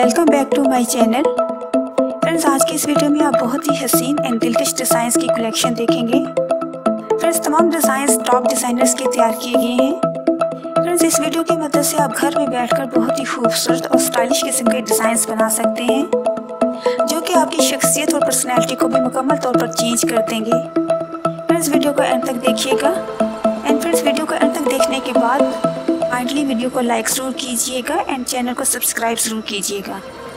Welcome back to my channel. Friends, आज की इस वीडियो में आप बहुत ही हसीन एंड दिलकश डिज़ाइंस की कलेक्शन देखेंगे। फ्रेंड्स, तमाम डिज़ाइंस टॉप डिज़ाइनर्स के तैयार किए गए हैं। फ्रेंड्स, इस वीडियो की मदद से आप घर में बैठकर बहुत ही खूबसूरत और स्टाइलिश किस्म के डिज़ाइंस बना सकते हैं, जो कि आपकी शख्सियत और पर्सनैलिटी को भी मुकम्मल तौर पर चेंज कर देंगे। फ्रेंड्स, वीडियो को एंड तक देखिएगा। एंड फ्रेंड्स, वीडियो को एंड तक देखने के बाद काइंडली वीडियो को लाइक ज़रूर कीजिएगा एंड चैनल को सब्सक्राइब ज़रूर कीजिएगा।